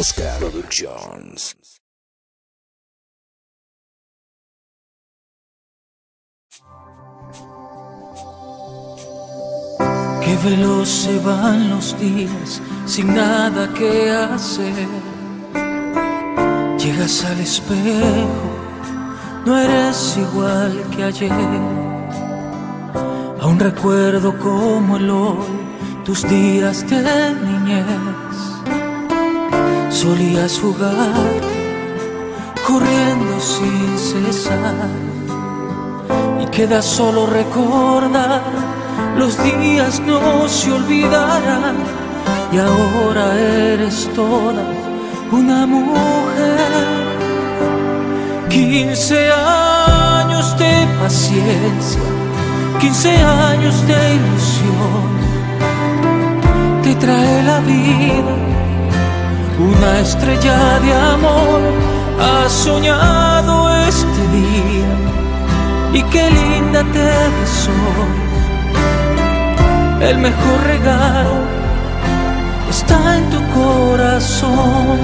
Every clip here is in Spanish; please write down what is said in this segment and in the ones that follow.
Oscar Productions. Qué veloz se van los días sin nada que hacer. Llegas al espejo, no eres igual que ayer. Aún recuerdo como el hoy tus días de niñez. Solías jugar, corriendo sin cesar, y queda solo recordar. Los días no se olvidarán y ahora eres toda una mujer. 15 años de paciencia, 15 años de ilusión, te trae la vida una estrella de amor. Has soñado este día y qué linda te ves hoy. El mejor regalo está en tu corazón.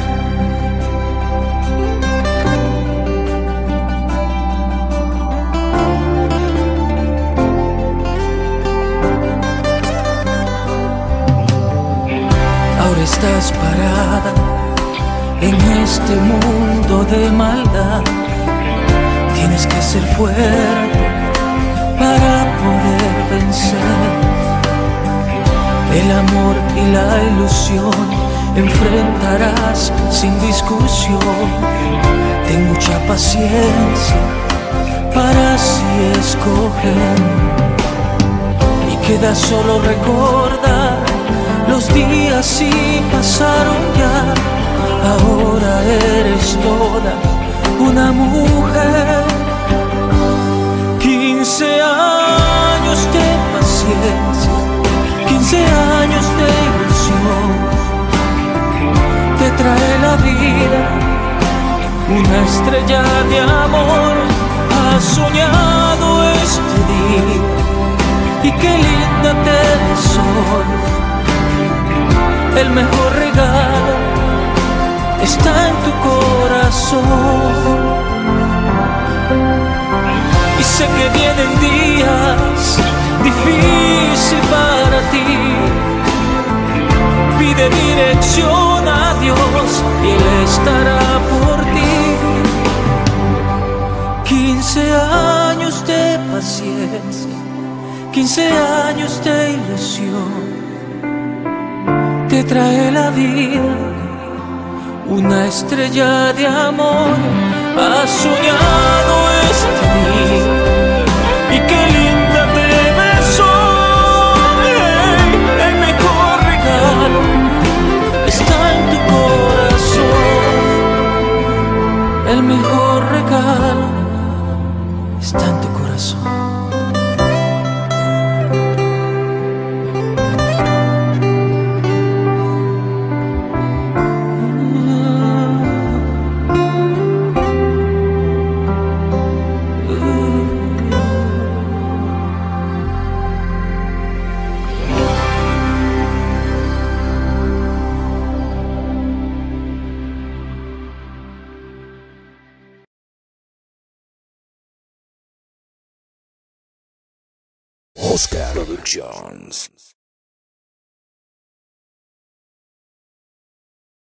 Ahora estás parada en este mundo de maldad. Tienes que ser fuerte para poder vencer. El amor y la ilusión enfrentarás sin discusión. Ten mucha paciencia para así escoger. Y queda solo recordar los días si pasaron ya. Ahora eres toda una mujer. 15 años de paciencia, 15 años de ilusión, te trae la vida una estrella de amor. Has soñado este día y qué linda te ves hoy. El mejor regalo está en tu corazón. Y sé que vienen días difíciles para ti. Pide dirección a Dios y Él estará por ti. 15 años de paciencia, 15 años de ilusión, te trae la vida una estrella de amor. Has soñado este día y qué linda te ves hoy. El mejor regalo está en tu corazón. El mejor regalo está en tu corazón. Oscar Productions.